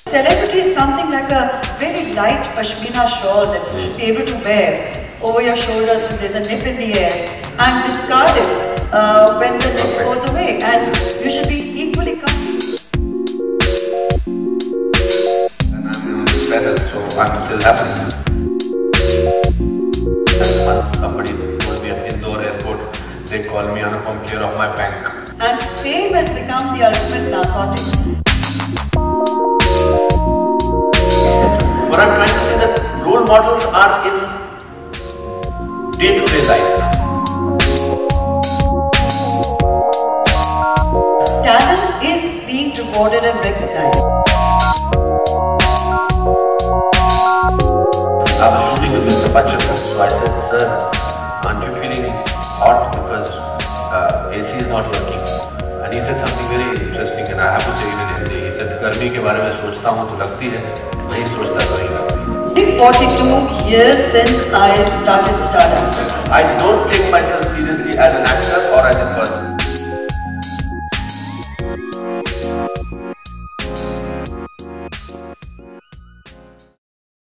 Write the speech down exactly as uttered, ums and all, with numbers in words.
Celebrity is something like a very light pashmina shawl that you should be able to wear over your shoulders when there's a nip in the air and discard it uh, when the nip goes away, and you should be equally comfortable. And I'm better, so I'm still happy. And once somebody told me at Indore airport, they call me Anupam Kher of my bank. And fame has become the ultimate narcotic. But I'm trying to say that role models are in day-to-day life. Talent is being rewarded and recognized. I was shooting with Mister Bachchan, so I said, "Sir, aren't you feeling hot because uh, A C is not working?" And he said something very interesting, and I have to say it in Hindi. He said, "गर्मी के बारे में सोचता हूँ तो लगती है, नहीं सोचता तो नहीं लगती." forty-two years since I started Stardust. I don't take myself seriously as an actor or as a person.